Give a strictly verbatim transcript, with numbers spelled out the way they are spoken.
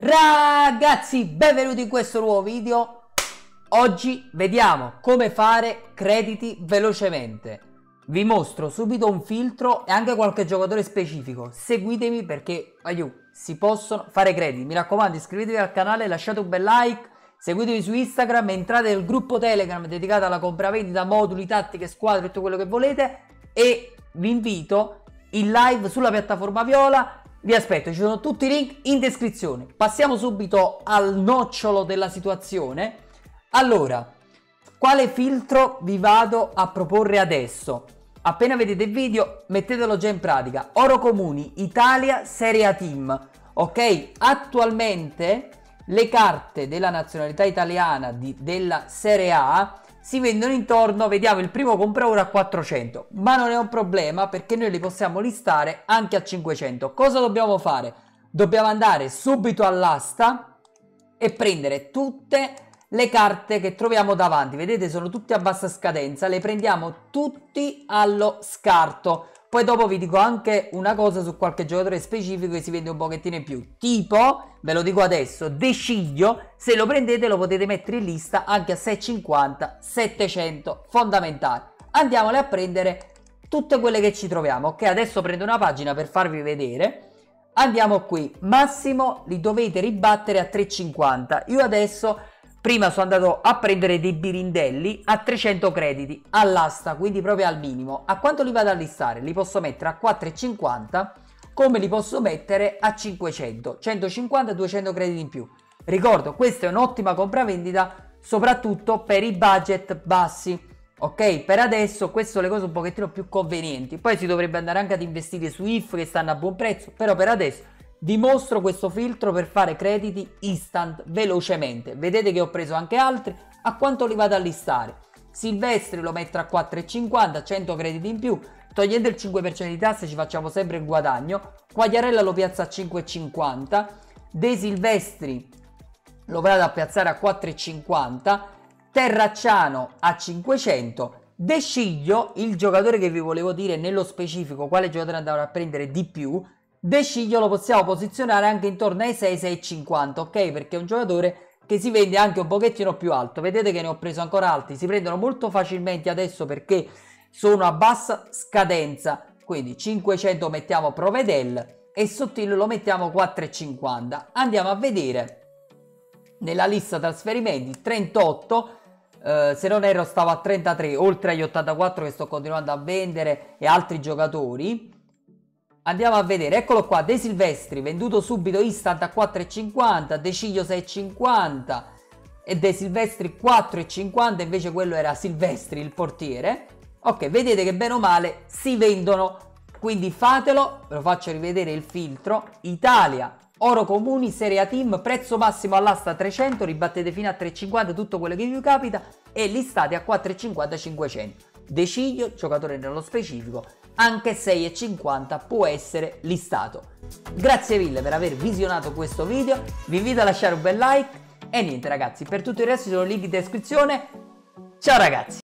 Ragazzi, benvenuti in questo nuovo video. Oggi vediamo come fare crediti velocemente. Vi mostro subito un filtro e anche qualche giocatore specifico. Seguitemi perché aiuto, si possono fare crediti. Mi raccomando, iscrivetevi al canale, lasciate un bel like, seguitemi su Instagram, entrate nel gruppo Telegram dedicato alla compravendita, moduli, tattiche, squadre, tutto quello che volete. E vi invito in live sulla piattaforma Viola. Vi aspetto, ci sono tutti i link in descrizione. Passiamo subito al nocciolo della situazione. Allora, quale filtro vi vado a proporre adesso? Appena vedete il video, mettetelo già in pratica. Oro Comuni, Italia, Serie A Team. Ok? Attualmente le carte della nazionalità italiana di, della Serie A si vendono intorno, vediamo il primo compra ora a quattrocento, ma non è un problema perché noi li possiamo listare anche a cinquecento. Cosa dobbiamo fare? Dobbiamo andare subito all'asta e prendere tutte le carte che troviamo davanti. Vedete, sono tutte a bassa scadenza, le prendiamo tutti allo scarto. Poi dopo vi dico anche una cosa su qualche giocatore specifico che si vende un pochettino in più. Tipo, ve lo dico adesso, De Sciglio, se lo prendete lo potete mettere in lista anche a seicentocinquanta, settecento, fondamentali. Andiamole a prendere tutte quelle che ci troviamo. Ok, adesso prendo una pagina per farvi vedere. Andiamo qui, massimo li dovete ribattere a trecentocinquanta. Io adesso... Prima sono andato a prendere dei birindelli a trecento crediti all'asta, quindi proprio al minimo. A quanto li vado a listare? Li posso mettere a quattro e cinquanta, come li posso mettere a cinquecento, centocinquanta, duecento crediti in più. Ricordo, questa è un'ottima compravendita, soprattutto per i budget bassi. Ok, per adesso queste sono le cose un pochettino più convenienti. Poi si dovrebbe andare anche ad investire su I F che stanno a buon prezzo, però per adesso vi mostro questo filtro per fare crediti instant velocemente. Vedete che ho preso anche altri. A quanto li vado a listare? Silvestri lo metto a quattro e cinquanta, cento crediti in più. Togliendo il cinque per cento di tasse ci facciamo sempre il guadagno. Quagliarella lo piazza a cinque e cinquanta. De Silvestri lo vado a piazzare a quattro e cinquanta. Terracciano a cinquecento. De Sciglio, il giocatore che vi volevo dire nello specifico quale giocatore andare a prendere di più, De Sciglio lo possiamo posizionare anche intorno ai sei, sei e cinquanta, ok? Perché è un giocatore che si vende anche un pochettino più alto. Vedete che ne ho preso ancora altri, si prendono molto facilmente adesso perché sono a bassa scadenza. Quindi cinquecento mettiamo Provedel e Sottile lo mettiamo quattro e cinquanta. Andiamo a vedere nella lista trasferimenti trentotto. Uh, se non ero stavo a trentatré, oltre agli ottantaquattro che sto continuando a vendere e altri giocatori. Andiamo a vedere, eccolo qua, De Silvestri venduto subito instant a quattro e cinquanta, De Sciglio sei e cinquanta e De Silvestri quattro e cinquanta, invece quello era Silvestri il portiere. Ok, vedete che bene o male si vendono, quindi fatelo, ve lo faccio rivedere il filtro. Italia, Oro Comuni, Serie A Team, prezzo massimo all'asta trecento, ribattete fino a tre e cinquanta tutto quello che vi capita e listate a quattro e cinquanta, cinquecento. De Sciglio, giocatore nello specifico, anche sei e cinquanta può essere listato. Grazie mille per aver visionato questo video, vi invito a lasciare un bel like e niente ragazzi, per tutto il resto ci sono link in descrizione. Ciao ragazzi!